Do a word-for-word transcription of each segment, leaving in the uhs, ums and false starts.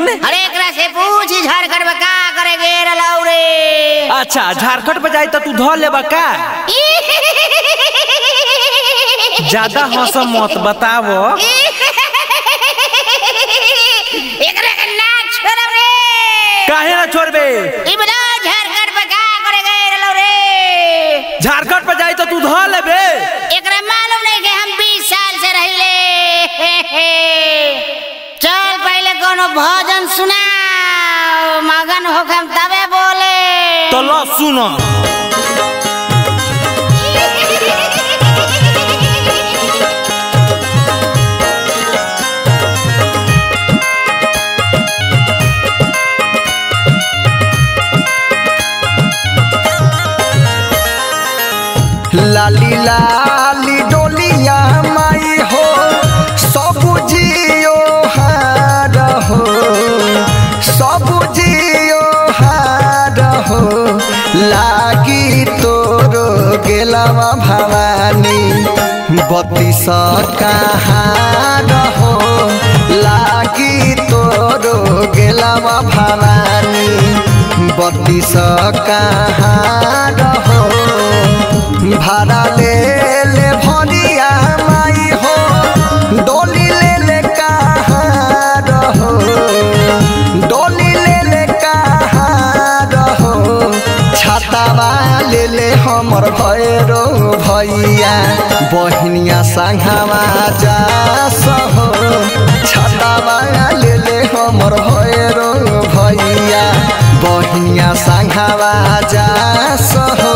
अरे एकरा से पूछ झारखंड में का करे गेर लौरे। अच्छा झारखंड पे जाई तो तू धो लेबा का? ज्यादा हंस मत बतावो। एकरा के ना छोड़बे। काहे ना छोड़बे? ई बता झारखंड पे का करे गेर लौरे। झारखंड पे जाई तो तू धो लेबे। एकरा मालूम नहीं कि हम बीस साल से रहिले। चल पहले कोनो भजन सुना मगन होखम तबे बोले। तो लो सुनो। लाली लाली डोलिया माई हो सब जियो हार हो सब जियो हार हो लागी तोरो गेलवा भवानी बत्तीस कहार हो लागी तोरो गेलवा भवानी बत्तीस कहार हो भाड़ा ले ले भरिया माई हो डोली ले ले कहाँ रहो डोली ले ले कहाँ रहो छातावा ले ले हमर भैरो भैया बहनिया संघवा जा सहो छातावा ले ले हमर भैरो भैया बहनिया संघवा जा सहो।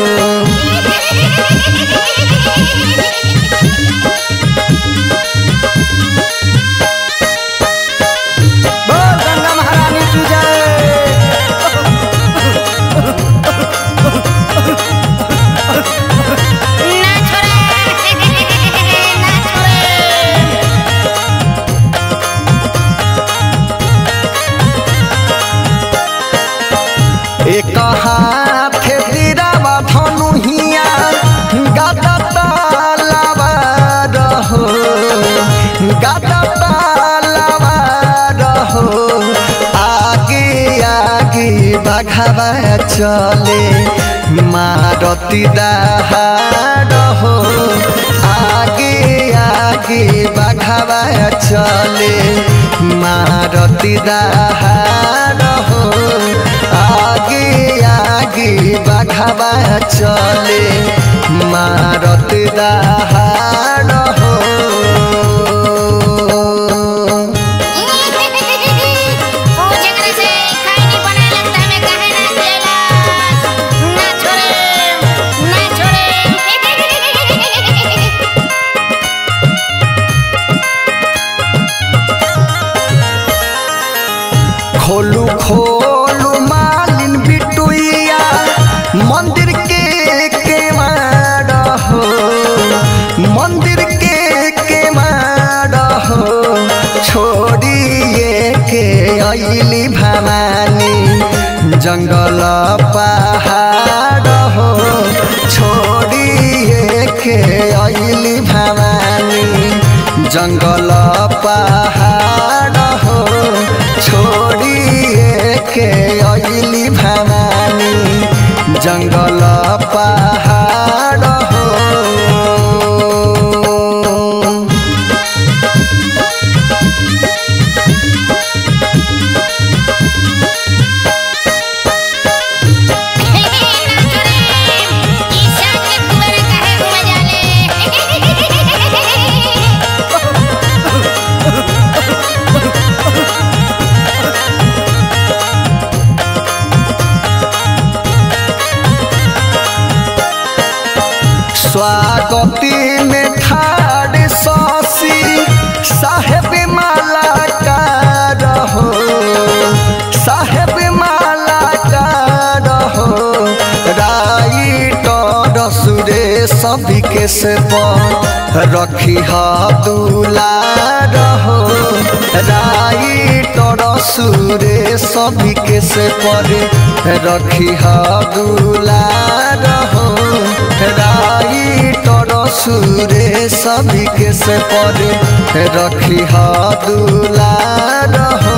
एक हाथ तीरवा धनुहिया गदा तालावा रहो गदा तालावा रहो आगे आगे बघावा चले मारती दहाड़ हो आगे आगे बघावा चले मारती दहाड़ हो आगे आगे बघावा चले मारत दहाड़ हो। खोलू खोलू मालिन बिटुइया मंदिर के केवाड़ हो मंदिर के केवाड़ हो छोड़िए के अइली भवानी जंगल पहाड़ हो छोड़िए के अइली भवानी जंगल पहाड़ हो छोड़िए के अइली भवानी जंगल पहाड़ हो। स्वागती में ठाड़ ससी साहेब माला का रहो साहेब माला का रहो राइटर सुरेश सभी के से रखी दूला रहो राइटर सुरेश सभी के से रखी दूला रहो राइटर सुरेश सभी के से रखी दूला रहो।